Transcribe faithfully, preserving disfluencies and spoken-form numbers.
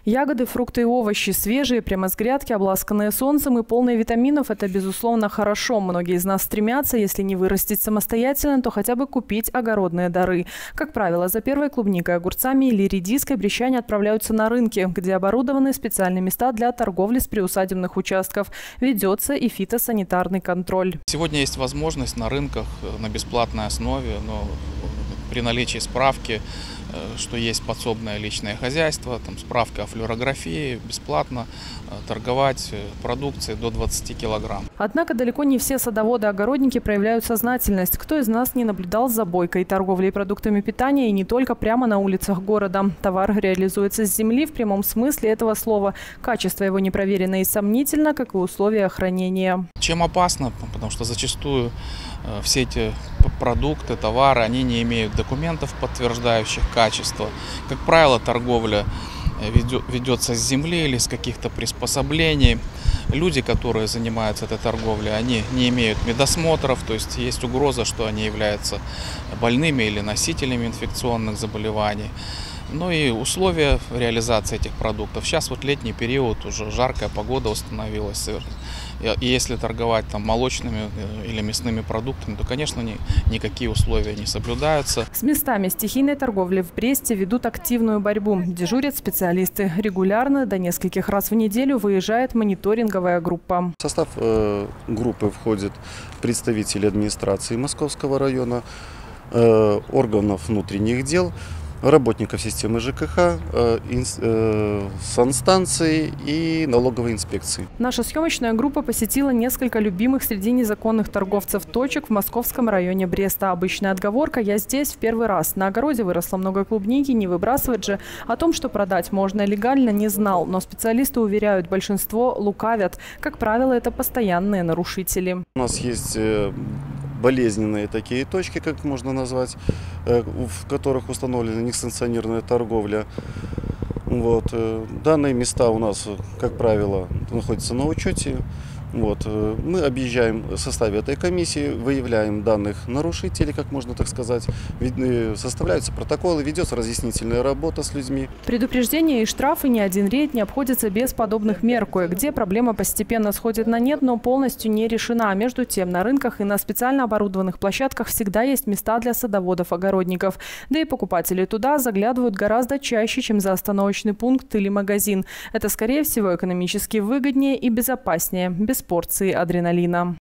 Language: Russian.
Ягоды, фрукты и овощи свежие, прямо с грядки, обласканные солнцем и полные витаминов – это, безусловно, хорошо. Многие из нас стремятся, если не вырастить самостоятельно, то хотя бы купить огородные дары. Как правило, за первой клубникой, огурцами или редиской брещане отправляются на рынки, где оборудованы специальные места для торговли с приусадебных участков. Ведется и фитосанитарный контроль. Сегодня есть возможность на рынках на бесплатной основе, но при наличии справки, что есть подсобное личное хозяйство, там справка о флюорографии, бесплатно торговать продукцией до двадцати килограмм. Однако далеко не все садоводы-огородники проявляют сознательность. Кто из нас не наблюдал за бойкой торговлей продуктами питания и не только прямо на улицах города. Товар реализуется с земли в прямом смысле этого слова. Качество его непроверено и сомнительно, как и условия хранения. Чем опасно? Потому что зачастую все эти продукты, товары, они не имеют документов, подтверждающих качество. Как правило, торговля ведется с земли или с каких-то приспособлений. Люди, которые занимаются этой торговлей, они не имеют медосмотров, то есть есть угроза, что они являются больными или носителями инфекционных заболеваний. Ну и условия реализации этих продуктов. Сейчас вот летний период, уже жаркая погода установилась. И если торговать там молочными или мясными продуктами, то, конечно, ни, никакие условия не соблюдаются. С местами стихийной торговли в Бресте ведут активную борьбу. Дежурят специалисты. Регулярно, до нескольких раз в неделю, выезжает мониторинговая группа. В состав э, группы входят представители администрации Московского района, э, органов внутренних дел, работников системы ЖКХ, санстанции и налоговой инспекции. Наша съемочная группа посетила несколько любимых среди незаконных торговцев точек в московском районе Бреста. Обычная отговорка: я здесь в первый раз. На огороде выросло много клубники, не выбрасывать же. О том, что продать можно легально, не знал. Но специалисты уверяют, большинство лукавят. Как правило, это постоянные нарушители. У нас есть болезненные такие точки, как можно назвать, в которых установлена несанкционированная торговля. Вот. Данные места у нас, как правило, находятся на учете. Вот. Мы объезжаем в составе этой комиссии, выявляем данных нарушителей, как можно так сказать, составляются протоколы, ведется разъяснительная работа с людьми. Предупреждения и штрафы ни один рейд не обходится без подобных мер. Кое-где проблема постепенно сходит на нет, но полностью не решена. Между тем, на рынках и на специально оборудованных площадках всегда есть места для садоводов-огородников. Да и покупатели туда заглядывают гораздо чаще, чем за остановочный пункт или магазин. Это, скорее всего, экономически выгоднее и безопаснее, без порции адреналина.